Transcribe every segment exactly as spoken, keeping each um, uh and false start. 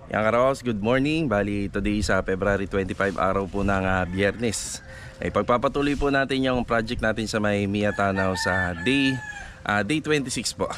Yang Karos, good morning. Bali, today sa February twenty-five, araw po ng uh, Biyernes. Ay pagpapatuloy po natin yung project natin sa may Mia Tanaw sa day uh, day twenty-six po.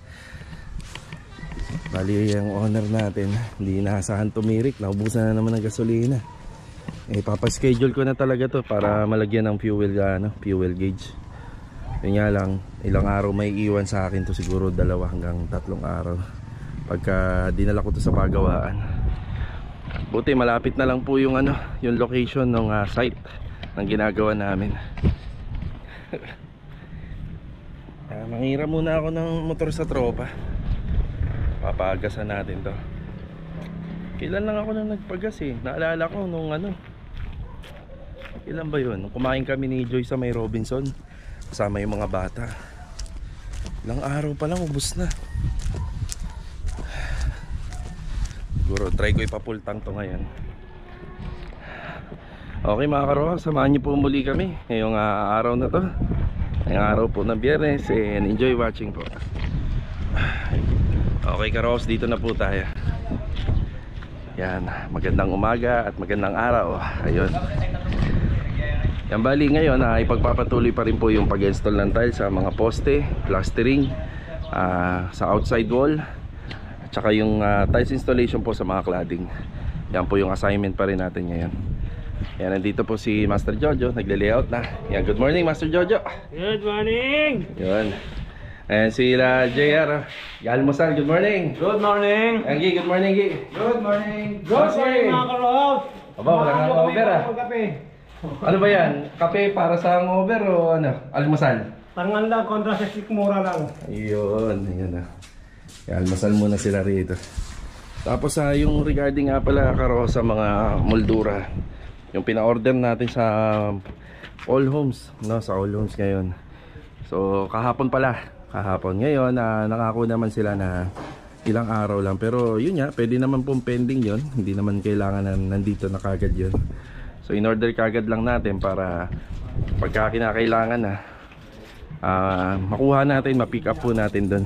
Bali, yung owner natin hindi naasahan tumirik, naubusan na naman ng gasolina. Eh papaschedule ko na talaga to para malagyan ng fuel uh, ano, fuel gauge. Yun nga lang, ilang araw may iwan sa akin to, siguro dalawa hanggang tatlong araw pagka dinala ko to sa pagawaan. Buti malapit na lang po yung ano, yung location ng uh, site ng ginagawa namin. uh, Mangira muna ako ng motor sa tropa. Papagasan natin to. Kailan lang ako nang nagpagas eh. Naalala ko nung ano, kailan ba yun? Nung kumain kami ni Joy sa may Robinson kasama yung mga bata. Ilang araw pa lang ubos na. Siguro try ko ipapultang to ngayon. Okay mga karo, samahan niyo po muli kami ngayong uh, araw na to. Ngayong araw po ng Biyernes, and enjoy watching po. Okay karos, dito na po tayo. Yan, magandang umaga at magandang araw. Ayun. Yan, bali ngayon ay uh, ipagpapatuloy pa rin po yung pag-install ng tiles sa mga poste, plastering, uh, sa outside wall, tsaka yung uh, tiles installation po sa mga cladding. Yan po yung assignment pa rin natin ngayon. Yan, nandito po si Master Jojo, nagle-layout na. Yan, good morning Master Jojo. Good morning. Yan. Ayan sila J R, Galmusal, good morning. Good morning. Ayan Gi, good morning Gi. Good morning. Good morning mga karos. Aba, wala nga over ah. Ano ba yan? Kape para sa hangover o ano? Almusal? Tangan lang, kontra sa sikmura lang. Ayun, ayun ah. Almusal muna sila rito. Tapos uh, yung regarding nga pala karo sa mga moldura, yung pina-order natin sa All Homes, no, sa All Homes ngayon. So kahapon pala, kahapon. Ngayon uh, nakako naman sila na ilang araw lang, pero yun nga, pwede naman pong pending yon, hindi naman kailangan na nandito na kagad yun. So in order kagad lang natin para pagka kinakailangan na uh, makuha natin, ma-pick up po natin doon.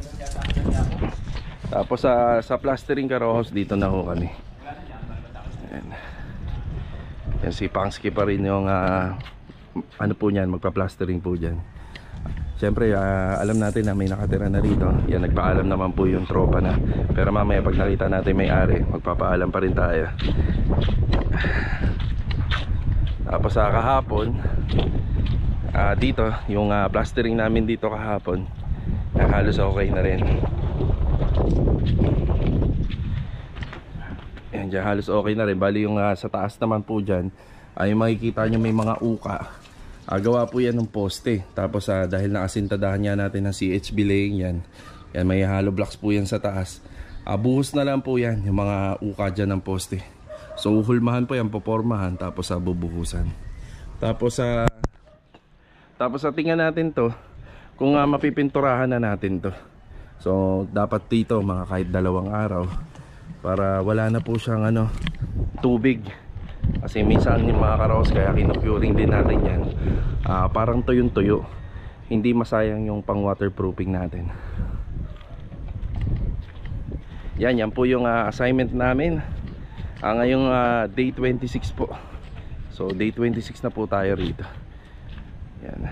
Tapos sa, sa plastering karohos, dito na ho kami. Ayan. Yan si Pangski pa rin yung uh, ano po niyan, magpa-plastering po dyan. Siyempre uh, alam natin na may nakatira na rito. Yan, nagpaalam naman po yung tropa na. Pero mamaya pag nakita natin may-ari, magpapaalam pa rin tayo. Tapos sa uh, kahapon uh, dito, yung uh, plastering namin dito kahapon, uh, halos okay na rin. Ayan, dyan, halos okay na rin. Bali yung uh, sa taas naman po dyan ay makikita nyo may mga uka. uh, Gawa po yan ng poste. Tapos uh, dahil nakasintadahan niya natin ng C H B laying yan, yan, may hollow blocks po yan sa taas. uh, Buhos na lang po yan yung mga uka dyan ng poste. So uhulmahan po yan, popormahan, tapos sa uh, bubuhusan. Tapos sa uh, Tapos sa uh, tingnan natin to kung uh, mapipinturahan na natin to. So dapat dito mga kahit dalawang araw para wala na po siyang ano, tubig. Kasi minsan yung mga karos, kaya kino-curing din natin yan, uh, parang tuyong tuyo, hindi masayang yung pang waterproofing natin. Yan, yan po yung uh, assignment namin uh, ngayong uh, day twenty-six po. So day twenty-six na po tayo rito. Yan.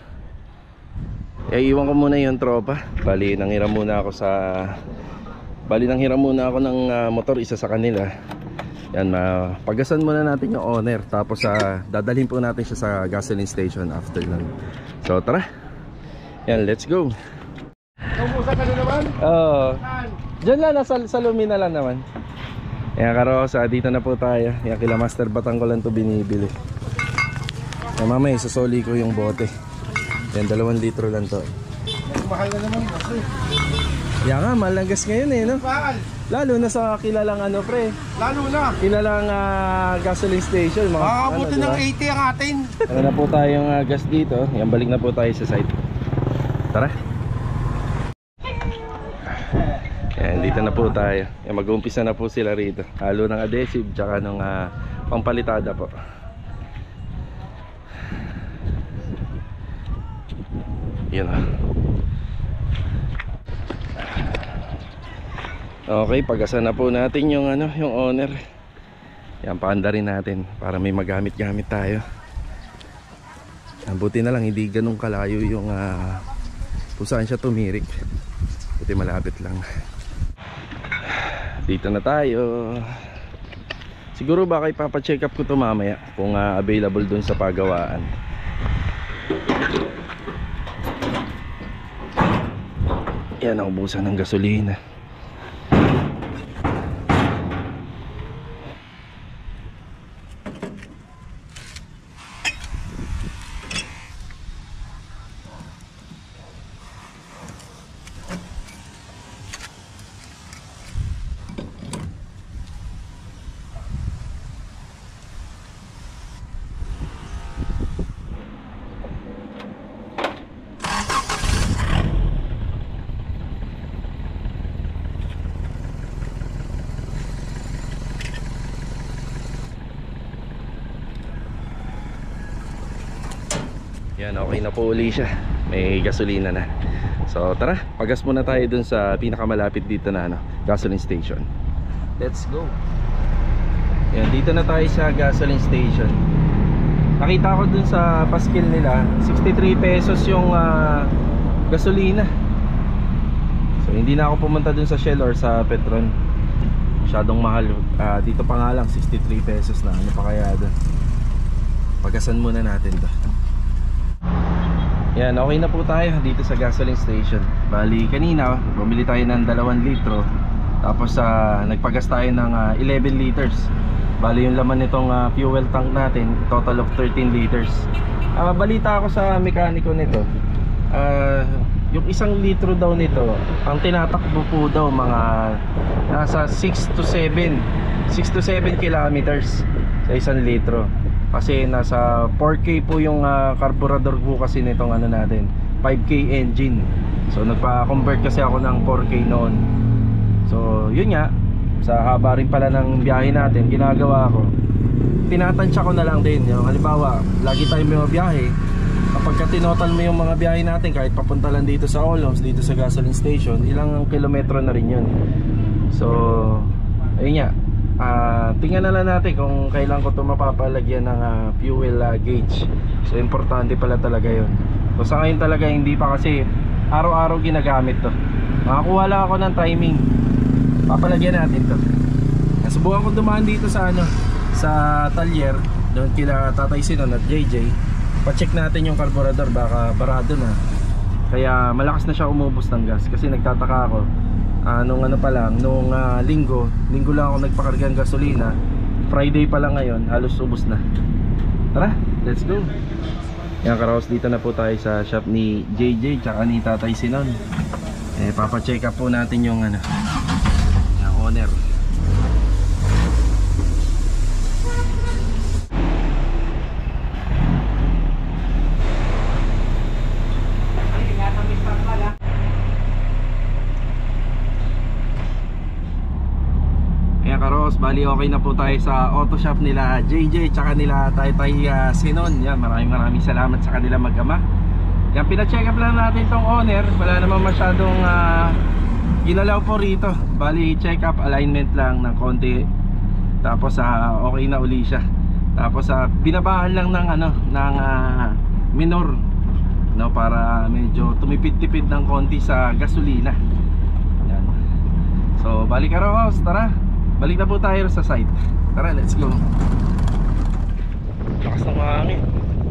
Eh, iwan ko muna yung tropa. Bali, nanghiram muna ako sa Bali, nanghiram muna ako ng uh, motor, isa sa kanila. Yan, uh, pagasan muna natin yung owner. Tapos uh, dadalhin po natin siya sa gasoline station after nun. So tara. Yan, let's go. Kumusta ka na naman? Oo. Diyan lang, nasa, sa Lumina lang naman. Yan karosa, dito na po tayo. Yan, kila Master Batang ko lang to binibili. Yan, mamaya isasoli ko yung bote. Yan, dalawang litro lang to. Mahal na naman kasi. Yan nga, mahal ng gas ngayon eh, no? Mahal. Lalo na sa kilalang ano pre. Lalo na. Kilalang uh, gasoline station. Mga, ah, ano, buti diba? ng eighty ang atin. Ano na po tayong uh, gas dito. Yan, balik na po tayo sa site. Tara. Yan, dito na po tayo. Yan, mag-uumpisa na po sila rito. Halo ng adhesive, tsaka ng uh, pampalitada po. Yan ah. Okay, pagasan na po natin yung ano, yung owner. Yan, paanda rin natin para may magamit-gamit tayo. Buti na lang hindi ganun kalayo yung uh, kung saan siya tumirik. Buti malapit lang. Dito na tayo. Siguro baka ipapacheck up ko to mamaya kung uh, available dun sa pagawaan. Yan, naubusan ng gasolina. Yan, okay na po uli siya. May gasolina na. So tara, pagas muna tayo dun sa pinakamalapit dito na ano, gasoline station. Let's go. Yan, dito na tayo sa gasoline station. Nakita ko dun sa paskil nila, sixty-three pesos yung uh, gasolina. So hindi na ako pumunta dun sa Shell or sa Petron. Masyadong mahal. uh, Dito pa nga lang sixty-three pesos na. Ano pa kaya dun? Pagasan muna natin to. Yan, okay na po tayo dito sa gasoline station. Bali, kanina bumili tayo ng dalawang litro. Tapos uh, nagpagas tayo ng uh, eleven liters. Bali, yung laman nitong uh, fuel tank natin, total of thirteen liters. uh, Balita ako sa mekaniko nito, uh, yung isang litro daw nito, ang tinatakbo po daw mga nasa six to seven kilometers sa isang litro. Kasi nasa four K po yung uh, carburetor po kasi nitong ano natin, five K engine. So nagpa-convert kasi ako ng four K noon. So yun nga, sa haba rin pala ng biyahe natin, ginagawa ko, tinatansya ko na lang din. Yung halimbawa, lagi tayo may biyahe, kapag ka tinotal mo yung mga biyahe natin, kahit papunta lang dito sa Olonz, dito sa gasoline station, ilang kilometro na rin yun. So ayun nga, Uh, tingnan na lang natin kung kailan ko ito mapapalagyan ng uh, fuel uh, gauge. So importante pala talaga yun. So sa ngayon talaga hindi pa, kasi araw-araw ginagamit to. Makakuha lang ako ng timing, papalagyan natin to. Nasubukan ko dumaan dito sa ano, sa talyer doon kila Tatay Sinon at J J. Pa-check natin yung carburetor, baka barado na. Kaya malakas na siya umubos ng gas. Kasi nagtataka ako, Uh, nung ano pa lang, nung uh, linggo Linggo lang ako nagpakarga ng gasolina. Friday pa lang ngayon, halos ubos na. Tara, let's go. Yan, karaos, dito na po tayo sa shop ni J J tsaka ni Tatay Sinon. Eh, papacheck up po natin yung ano, yung owner. Bali, okay na po tayo sa auto shop nila J J tsaka nila Tatay uh, Sinon. Yan, maraming maraming salamat sa kanila mag-ama. Yan, pina-check up lang natin tong owner. Wala naman masyadong uh, ginalaw po rito. Bali, check up, alignment lang ng konti. Tapos uh, okay na uli siya. Tapos uh, binabahan lang ng ano, ng uh, minor, no, para medyo tumipid-tipid ng konti sa gasolina. Yan. So, balik ka rin, tara. Balik na po tayo sa site. Tara, let's go. Lakas ng hangin.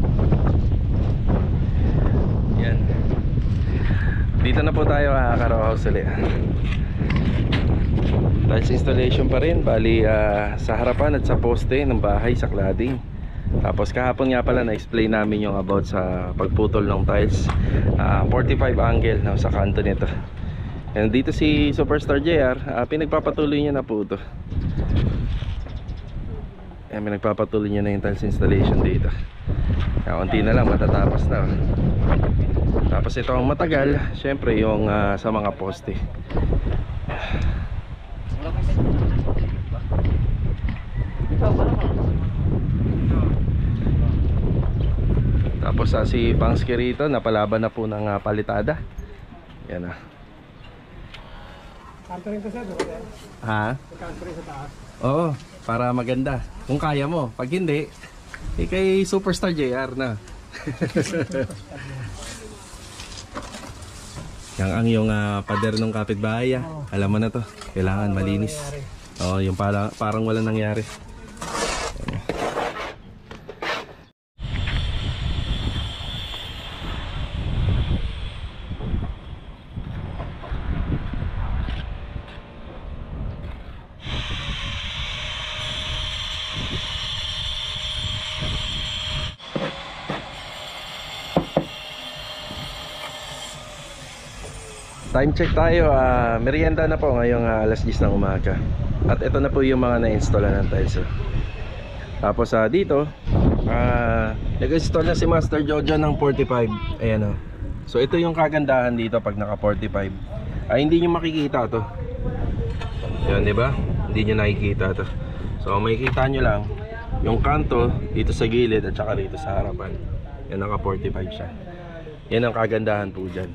Yan. Dito na po tayo, uh, Karo House ulit. Tiles installation pa rin. Bali, uh, sa harapan at sa poste ng bahay sa cladding. Tapos kahapon nga pala na-explain namin yung about sa pagputol ng tiles, uh, forty-five angle, no, sa kanto nito. And dito si Superstar J R, uh, pinagpapatuloy niya na po ito. Ayan, pinagpapatuloy niya na yung tiles installation dito. Kaunti na lang, matatapos na. Tapos ito ang matagal, syempre yung uh, sa mga poste. Tapos uh, si Pangski rito, napalaban na po ng uh, palitada. Yan ah. Countering to sir, okay? Ha? Countering sa taas. Oo, para maganda. Kung kaya mo. Pag hindi, eh kay Superstar J R na. Yang ang yung uh, pader ng kapitbahay. Ah. Alam mo na to. Kailangan malinis. Oo, yung para, parang wala nangyari. Time check tayo, uh, merienda na po ngayong uh, alas diyes ng umaga. At ito na po yung mga na-install ng tiles. Oh. Tapos uh, dito, uh, nag-install na si Master Jojo ng forty-five. Ayan o. Oh. So ito yung kagandahan dito pag naka forty-five. Ay hindi nyo makikita to. Yan, di ba? Hindi nyo nakikita to. So makikita nyo lang yung kanto dito sa gilid at saka dito sa harapan. Yan, naka forty-five siya. Yan ang kagandahan po dyan.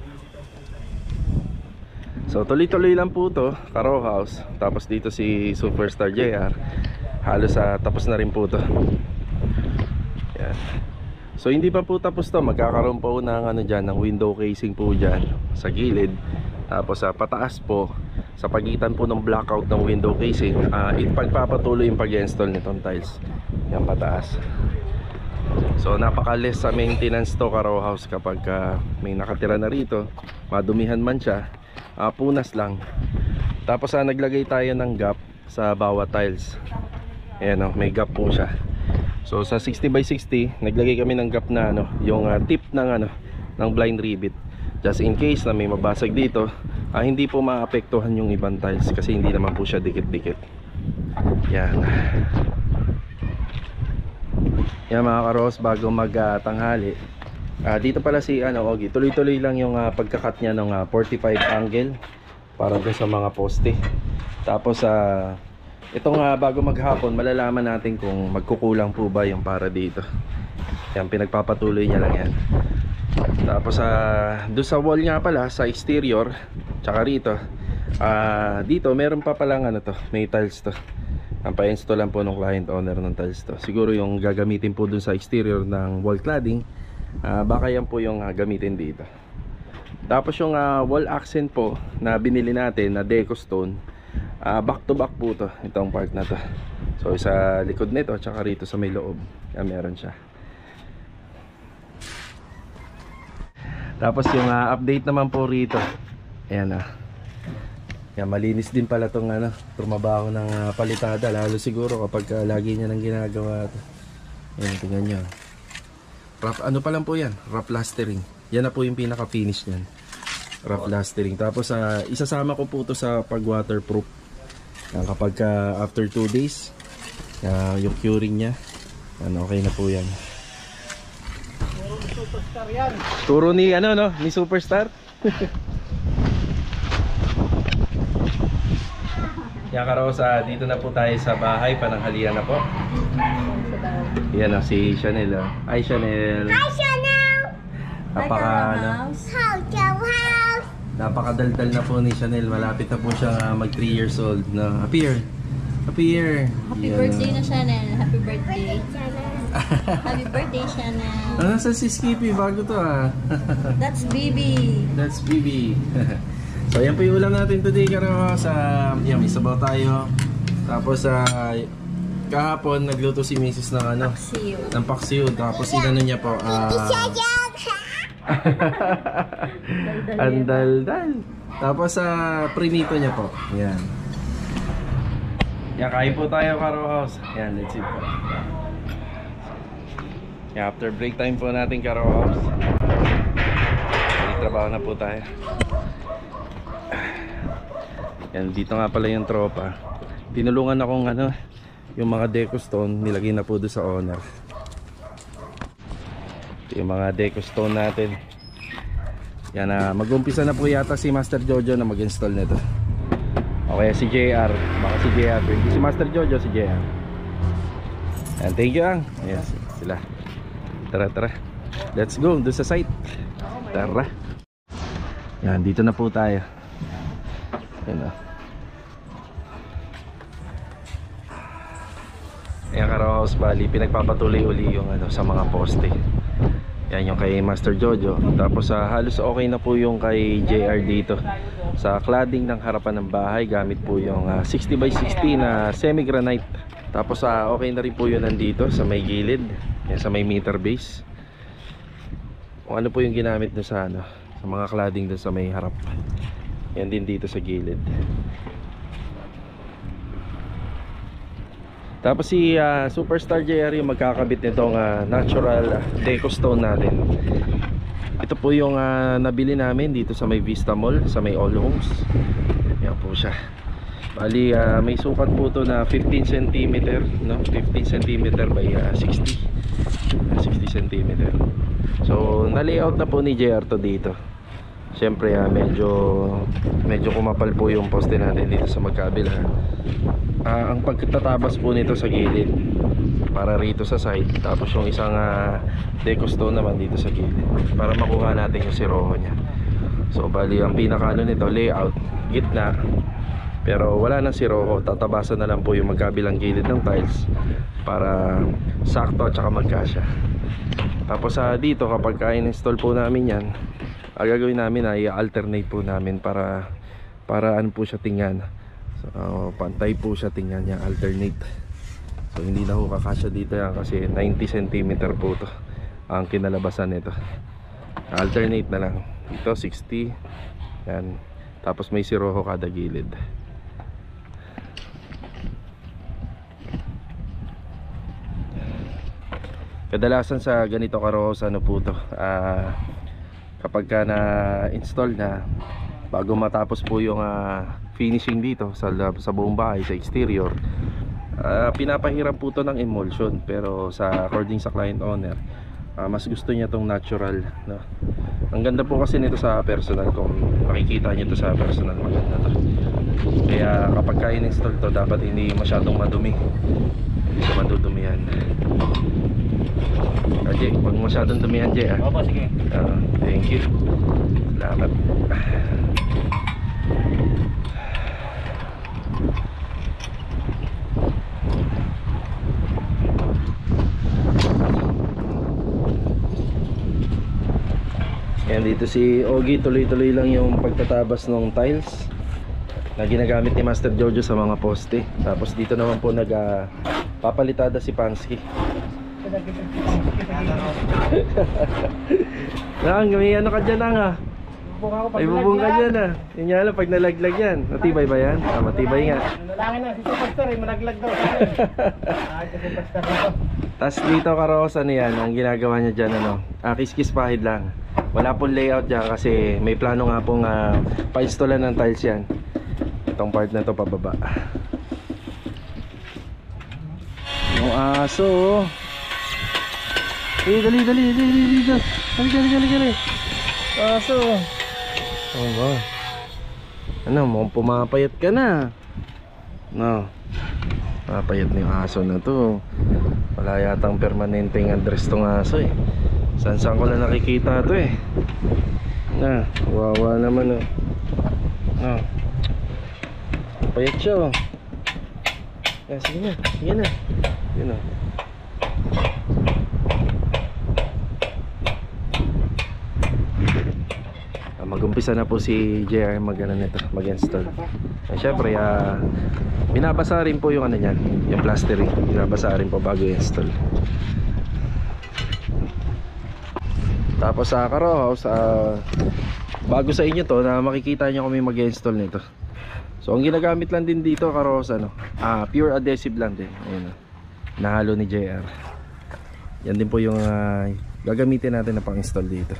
So tuloy-tuloy lang po to, ka-row house. Tapos dito si Superstar J R. Halos uh, tapos na rin po to. Yan. So hindi pa po tapos to. Magkakaroon po ng ano dyan, ng window casing po dyan sa gilid. Tapos sa uh, pataas po, sa pagitan po ng blackout ng window casing, uh, ipagpapatuloy yung pag-install nitong tiles. Yan pataas. So napaka-less sa maintenance to, ka-row house, kapag uh, may nakatira na rito, madumihan man siya, uh, punas lang. Tapos uh, naglagay tayo ng gap sa bawat tiles. Ayan, oh, may gap po siya. So sa sixty by sixty naglagay kami ng gap na ano, yung uh, tip ng ano, ng blind rivet, just in case na may mabasag dito, uh, hindi po maapektuhan yung ibang tiles kasi hindi naman po siya dikit-dikit. Yan. Yan mga karos, bago magtanghali, uh, dito pala si ano, Ogie, tuloy-tuloy lang yung uh, pagkakat niya ng uh, forty-five angle para doon sa mga poste. Tapos uh, itong uh, bago maghapon, malalaman natin kung magkukulang po ba yung para dito. Yan, pinagpapatuloy niya lang yan. Tapos uh, doon sa wall nga pala, sa exterior, tsaka rito, uh, dito meron pa palang ano to, may tiles to. Ang pa-install lang po ng client owner ng tiles to. Siguro yung gagamitin po dun sa exterior ng wall cladding, uh, baka yan po yung uh, gamitin dito. Tapos yung uh, wall accent po na binili natin na deco stone, uh, back to back po to, itong part na to. So sa likod nito tsaka rito sa may loob, yan, meron siya. Tapos yung uh, update naman po rito, ayan ah. Yan, malinis din pala tong ano, trumabaho ng uh, palitada, lalo siguro kapag uh, lagi niya nang ginagawa ito. Ayan, tingnan nyo. Rough, ano pa lang po yan? Rough plastering. Yan na po yung pinaka finish niyan. Rough plastering. Tapos uh, isasama ko po ito sa pag waterproof. Yan, kapag uh, after two days, uh, yung curing nya, yan, okay na po yan. Turo ni Superstar yan. Turo ni ano no, ni Superstar. Yan karosa, dito na po tayo sa bahay, pananghalian na po. Yan o, si Chanel. Oh. Hi Chanel. Hi, Chanel! Napaka, ano, House! napakadaldal na po ni Chanel. Malapit na po siya mag three years old na. Appear! Appear! Happy Yan, birthday oh. na Chanel. Happy birthday. Happy birthday Chanel. Ano sa si Skippy? Bago to ah. That's Bibi. That's Bibi. So yan po yung ulam natin today karosa. Yan, may sabaw tayo. Tapos sa uh, kahapon nagluto si Missus ng ano, Paksiw. ng paksiw. Tapos inano niya po uh, ang daldal. Tapos sa uh, prinito niya po. Yan. Yan, kain po tayo karosa. Yan, let's eat po. Yan, after break time po natin karosa. Trabaho na po tayo. Yan, dito nga pala yung tropa. Tinulungan akong ano, yung mga deco stone, nilagay na po doon sa owner. Ito yung mga deco stone natin. Yan na, uh, mag-umpisa na po yata si Master Jojo na mag-install nito. Okay, si J R. Baka si J R. Hindi si Master Jojo, si J R. Yan, thank you ang. Ayan, sila. Tara, tara. Let's go, doon sa site. Tara. Yan, dito na po tayo. Yan o. Yan Karaos, bali pinagpapatuloy uli yung ano, sa mga poste. Yan yung kay Master Jojo. Tapos uh, halos okay na po yung kay J R dito. Sa cladding ng harapan ng bahay, gamit po yung uh, sixty by sixty na semi-granite. Tapos uh, okay na rin po yun nandito sa may gilid. Yan sa may meter base. Kung ano po yung ginamit dun sa ano, sa mga cladding dun sa may harap. Yan din dito sa gilid. Tapos si uh, Superstar J R yung magkakabit nitong uh, natural deco stone natin. Ito po yung uh, nabili namin dito sa may Vista Mall, sa may All Homes. Yan po siya. Bali uh, may sukat po to na fifteen centimeter, no? fifteen centimeter by uh, sixty. sixty centimeter. So na-layout na po ni J R to dito. Siyempre uh, medyo medyo kumapal po yung poste natin dito sa magkabila. Uh, ang pagtatabas po nito sa gilid para rito sa side, tapos yung isang uh, deco stone naman dito sa gilid para makuha natin yung siroho nya. So bali ang pinakaano nito, layout gitna, pero wala nang siroho, tatabasan na lang po yung magkabilang gilid ng tiles para sakto at saka magkasya. Tapos uh, dito kapag ka-install po namin yan, ang gagawin namin ay i-alternate po namin para para ano po siya tingnan. So, uh, pantay po siya tingnan niya, alternate. So hindi na ho kakasya dito yan kasi ninety centimeter po to ang kinalabasan nito. Alternate na lang. Dito sixty. Yan. Tapos may siroho kada gilid. Kadalasan sa ganito Karos, ano po to, uh, kapag ka na-install na, bago matapos po yung uh, finishing dito sa, sa buong bahay, sa exterior, uh, pinapahiram po to ng emulsion. Pero sa according sa client owner, uh, mas gusto niya tong natural, no? Ang ganda po kasi nito sa personal, kung makikita niyo to sa personal, maganda to. Kaya kapag ka in-install to, dapat hindi masyadong madumi, hindi ka madudumihan. uh, Jay, huwag masyadong dumihan Jay, ah. Opo, sige. uh, Thank you. Salamat. Yan, dito si Ogie, tuloy-tuloy lang yung pagtatabas ng tiles na ginagamit ni Master Jojo sa mga poste. Tapos dito naman po nagpapalitada si Pansky. Nang, may ano ka dyan nang ah. Ay bubong ka dyan ah. Yun nga lang, pag nalaglag yan, matibay ba yan? Ah, matibay nga. Nalangin na, si Superstar eh, malaglag daw. Ah, si Superstar dito. Tapos dito Karos, ano yan, ang ginagawa niya dyan, ano, ah, kiss-kiss pahid lang. Wala pong layout dyan kasi may plano nga pong uh, pa-installan ng tiles yan. Itong part na to pababa. Yung aso. Eh, dali, dali, dali, dali, dali, dali, dali, dali, dali. Aso. Oh, ba? Ano, mukhang pumapayat ka na. No. Pumapayat na yung aso na to. Wala yatang permanenteng address tong aso eh. San saan ko na nakikita to eh. Na, wawa naman oh. No. Payat siya oh. Ah, sige na, sige na. Yun oh. Ah, mag-umpisa na po si J R mag-ano nito, mag-install. Ah, syempre, ah, binabasa rin po yung ano niyan, yung plastering. Binabasa rin po bago i-install. Tapos sa uh, Karos, uh, bago sa inyo to na makikita nyo kami mag-install nito. So ang ginagamit lang din dito Karos, ano, uh, pure adhesive lang din. Ayun, uh, nahalo ni J R. Yan din po yung uh, gagamitin natin na pang-install dito.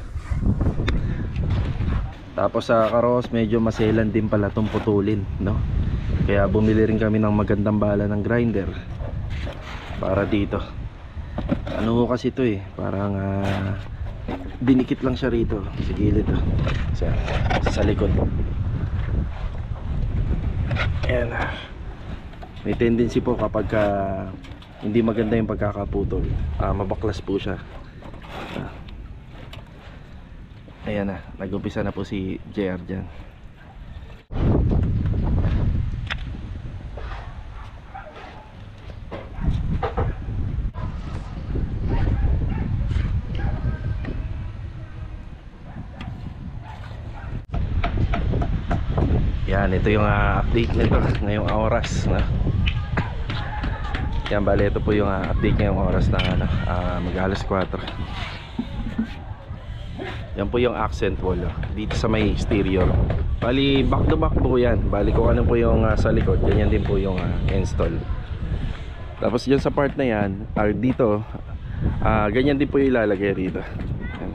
Tapos sa uh, Karos, medyo maselan din pala itong putulin, no? Kaya bumili rin kami ng magandang bala ng grinder para dito. Ano kasi ito eh, parang uh, dinikit lang siya rito sa gilid oh. sa, sa likod. Ayan. May tendency po kapag uh, hindi maganda yung pagkakaputol, uh, mabaklas po siya. uh. Ayan na, nag-umpisa na po si J R dyan. Yan, ito yung uh, update nito ngayong oras, no? Yan, bali ito po yung uh, update ngayong oras na ano, uh, mag alas kwatro. Yan po yung accent wall, oh, dito sa may stereo. Bali back to back po yan. Bali kung ano po yung uh, sa likod, ganyan din po yung uh, install. Tapos dyan sa part na yan, uh, dito uh, ganyan din po yung ilalagay rito. Yan.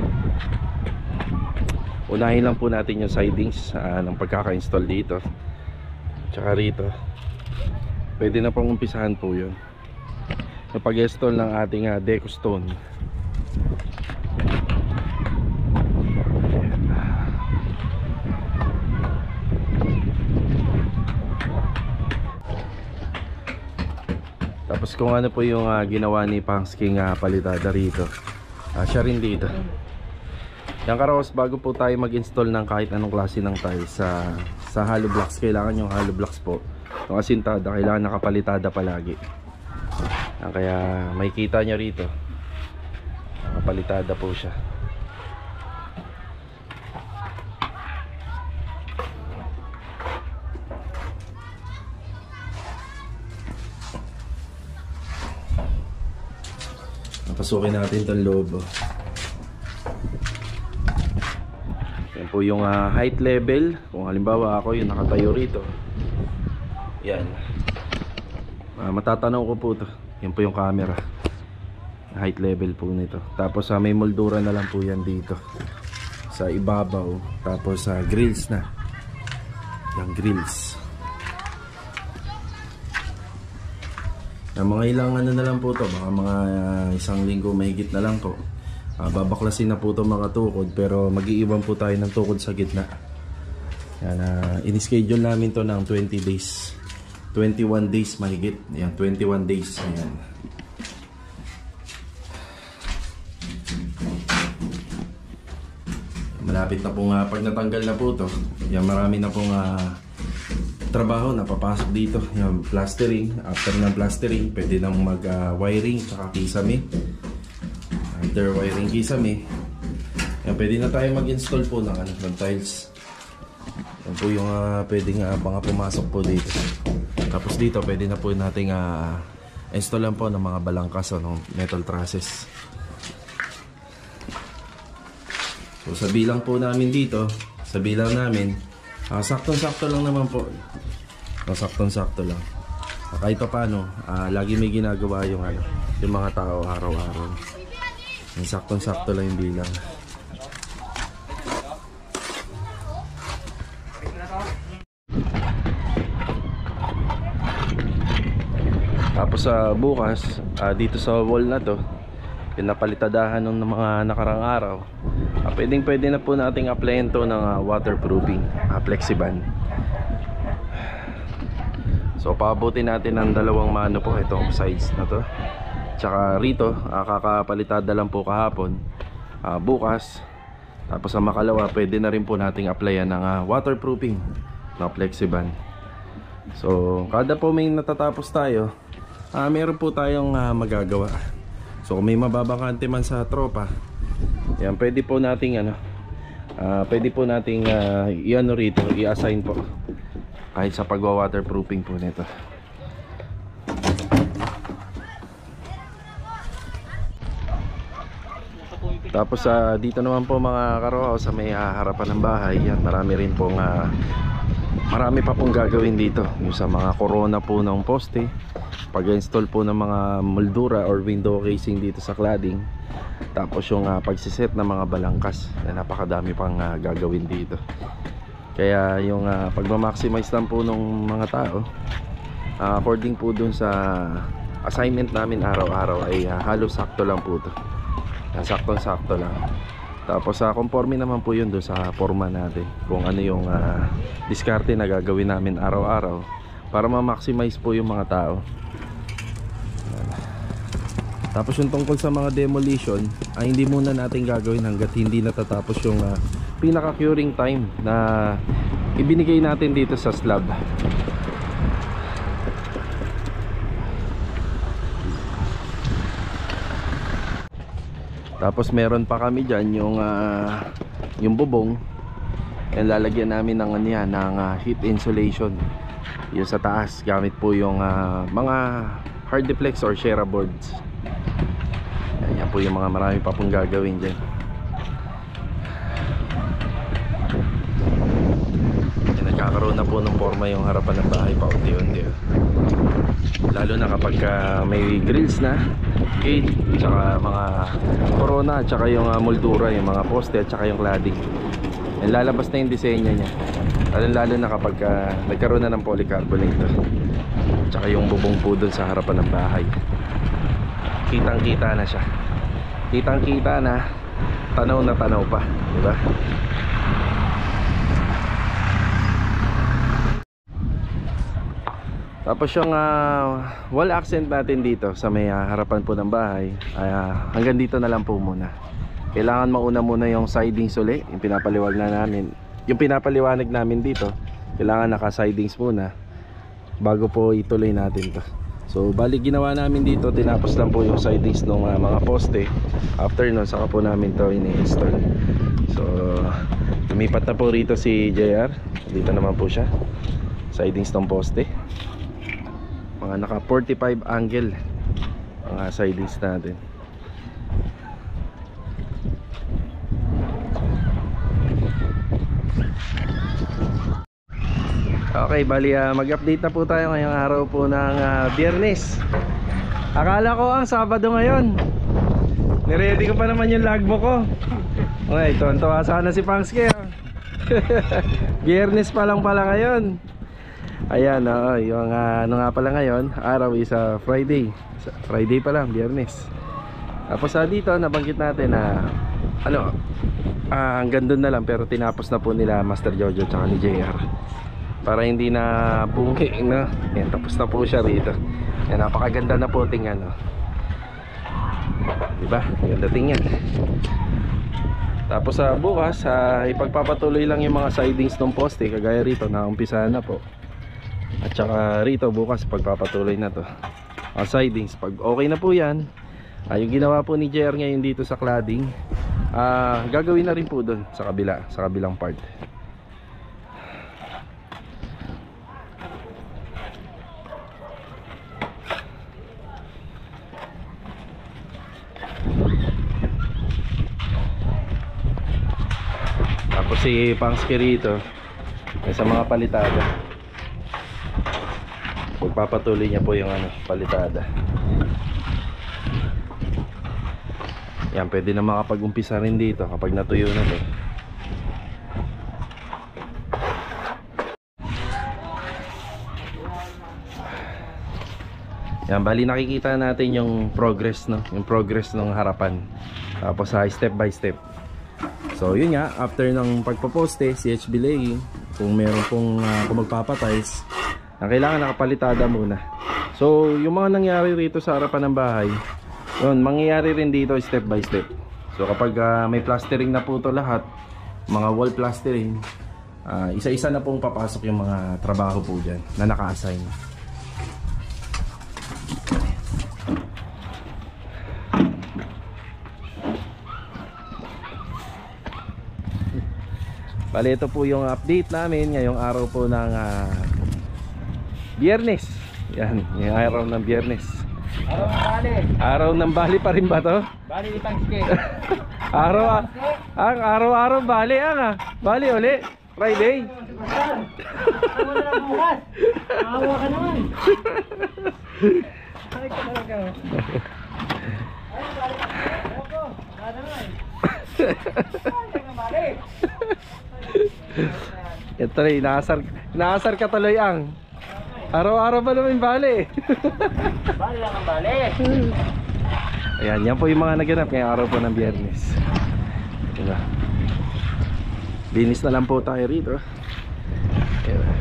Unahin lang po natin yung sidings uh, ng pagkaka-install dito. Tsaka rito pwede na pong umpisahan po yun yung pag-install ng ating uh, deco stone. Tapos kung ano po yung uh, ginawa ni Pangsking uh, palitada rito, uh, siya rin dito. Yan karos, bago po tayo mag-install ng kahit anong klase ng tiles sa, sa hollow blocks, kailangan yung hollow blocks po, yung asintada, kailangan nakapalitada palagi. Yan, kaya may kita nyo rito, nakapalitada po siya. Napasukin natin itong loob, oh. Yan po yung uh, height level. Kung halimbawa ako yung nakatayo rito, yan, uh, matatanaw ko po to. Yan po yung camera, height level po nito. Tapos uh, may moldura na lang po yan dito sa ibabaw. Tapos uh, grills na, yung grills. Uh, mga ilang ano na lang po to, baka mga uh, isang linggo mahigit na lang po. Uh, babaklasin na po itong mga tukod, pero mag-iiwan po tayo ng tukod sa gitna. Yan, uh, in-schedule namin to ng twenty days, twenty-one days mahigit. Yan, twenty-one days. Ayan. Malapit na pong uh, pag natanggal na po to, yan, marami na pong uh, trabaho na papasok dito. Yan, plastering. After ng plastering, pwede nang mag uh, wiring tsaka kisame. After wiring kisame, yan, pwede na tayo mag-install po ng, ano, ng tiles. Yan po yung uh, pwedeng uh, mga pumasok po dito. Tapos dito pwede na po nating uh, installan po ng mga balangkas o ng metal trusses. So sa bilang po namin dito, sa bilang namin, uh, saktong-sakto lang naman po. uh, Saktong-sakto lang. uh, Kahit pa paano, uh, lagi may ginagawa yung, ano, yung mga tao araw-araw. Saktong-sakto lang yung bilang. Tapos sa uh, bukas, uh, dito sa wall na to, pinapalitadahan ng mga nakarang araw, uh, pwedeng pwede na po nating applyan to ng uh, waterproofing, uh, Flexiban. So paabutin natin ng dalawang mano po itong sides na to. Tsaka rito, uh, kakapalitada lang po kahapon. uh, Bukas, tapos sa makalawa, pwede na rin po nating applyan ng uh, waterproofing na Flexiban. So kada po may natatapos tayo, uh, meron po tayong uh, magagawa. So kung may mababakante man sa tropa, yan, pwede po nating ano, uh, pwede po nating uh, i-ano rito, i-assign po kahit sa pagwa-waterproofing po nito. Tapos uh, dito naman po mga karawaw, sa may uh, harapan ng bahay, yan, marami rin pong uh, marami pa pong gagawin dito. Yung sa mga corona po ng poste, pag-install po ng mga moldura or window casing dito sa cladding. Tapos yung uh, pagsiset ng mga balangkas, na napakadami pang uh, gagawin dito. Kaya yung uh, pagmamaximize lang po ng mga tao, uh, according po dun sa assignment namin araw-araw, ay uh, halos sakto lang po to. Saktong-sakto lang. Tapos sa uh, conforme naman po yun doon sa forma natin, kung ano yung uh, diskarte na gagawin namin araw-araw para ma-maximize po yung mga tao. Tapos yung tungkol sa mga demolition, ay hindi muna natin gagawin hanggat hindi natatapos yung uh, pinaka-curing time na ibinigay natin dito sa slab. Tapos meron pa kami dyan yung uh, yung bubong. And lalagyan namin ng ano yan, ng uh, heat insulation. Yung sa taas, gamit po yung uh, mga hard deflex or Shera boards. Yan, yan po yung mga marami pa pong gagawin dyan. Yan, nagkakaroon na po ng forma yung harapan ng bahay pa unti-unti. Lalo na kapag uh, may grills na, gate, tsaka mga corona, tsaka yung uh, moldura, yung mga poste, tsaka yung cladding. Yan, lalabas na yung disenyo niya. Lalo, lalo na kapag uh, nagkaroon na ng polycarbonate, tsaka yung bubong po dun sa harapan ng bahay. Kitang kita na siya. Kitang kita na, tanaw na tanaw pa, diba? Tapos yung uh, wall accent natin dito sa may uh, harapan po ng bahay, uh, hanggang dito na lang po muna. Kailangan mauna muna yung sidings uli, yung pinapaliwag na namin. Yung pinapaliwanag namin dito, kailangan naka-sidings muna bago po ituloy natin to. So bali ginawa namin dito, tinapos lang po yung sidings ng uh, mga poste. After nun, saka po namin to ini-install. So lumipat na po rito si J R. Dito naman po siya, sidings ng poste. Mga naka forty-five angle mga sidings natin. Okay, bali uh, mag-update na po tayo ngayong araw po ng uh, Biyernes. Akala ko ang Sabado ngayon. Niready ko pa naman yung logbook ko. Okay, tuwan-tuwa sana si Pangske. Biyernes pa lang pala ngayon. Ayan, oh, yung uh, ano nga pala ngayon, araw is uh, Friday. Friday pa lang, Biyernes. Tapos uh, dito, nabanggit natin na uh, ano, uh, hanggang doon na lang, pero tinapos na po nila Master Jojo tsaka ni J R. Para hindi na bungi, no? Ayan, tapos na po siya rito. Ayan, napakaganda na po tingnan, no? Diba? Ganda tingnan. Tapos uh, bukas, uh, ipagpapatuloy lang yung mga sidings ng poste. Kagaya rito, naumpisahan na po. At saka rito bukas pagpapatuloy na to ang sidings. Pag okay na po yan, uh, yung ginawa po ni J R ngayon dito sa cladding, uh, gagawin na rin po dun sa kabila, sa kabilang part. Tapos si Pangske rito may sa mga palitada, pagpapatuloy niya po yung ano, palitada. Yan, pwede na makapag-umpisa rin dito kapag natuyo na to. Yan, bali nakikita natin yung progress, no? Yung progress ng harapan. Tapos uh, step by step. So yun nga, after ng pagpaposte, C H B laying, kung meron pong uh, kung magpapatiles, ang kailangan nakapalitada muna. So yung mga nangyari rito sa harapan ng bahay, yun, mangyayari rin dito step by step. So kapag uh, may plastering na po ito lahat, mga wall plastering, uh, isa-isa na pong papasok yung mga trabaho po dyan na naka-assign. Bali, ito po yung update namin ngayong araw po ng uh, Biyernes. Yan, yung araw ng Biyernes. Araw ng Bali. Araw ng Bali pa rin ba to? Bali ni Pangske. Araw, ang araw-araw Bali ang ah. Bali uli, Friday. Ano na lang bukas? Awa ka naman. Ay ka talaga. Ay, Bali. Opo, bali naman. Ay, ka Bali. Ito rin, inaasar, inaasar ka tuloy ang araw-araw ba naman Bali? Bali lang ang Bali. Ayan, yan po yung mga naganap ngayong araw po ng Biyernes. Diba? Linis na lang po tayo rito. Ayan.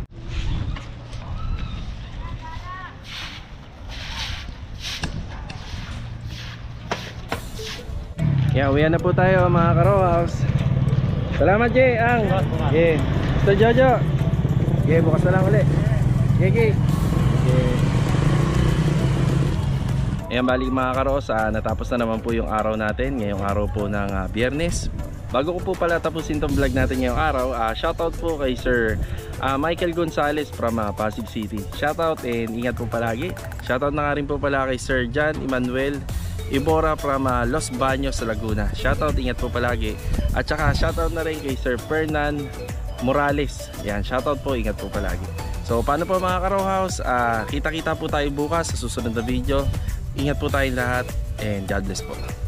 Yan, uwian na po tayo mga ka-row house. Salamat Jay, ang yeah. Mister Jojo. Yeah, bukas na lang ulit. Yeah, yeah. Yeah. Ayan, balik mga karos, uh, natapos na naman po yung araw natin. Ngayong araw po ng uh, Biyernes, Bago ko po pala tapusin tong vlog natin ngayong araw, uh, shoutout po kay Sir uh, Michael Gonzales from uh, Pasig City. Shoutout and ingat po palagi. Shoutout na nga rin po pala kay Sir John Emmanuel Ibora from uh, Los Baños, Laguna. Shoutout, ingat po palagi. At saka shoutout na rin kay Sir Fernan Morales. Yan, shoutout po, ingat po palagi. So paano po mga Karaw House, uh, kita-kita po tayo bukas sa susunod na video. Ingat po tayong lahat and God bless po.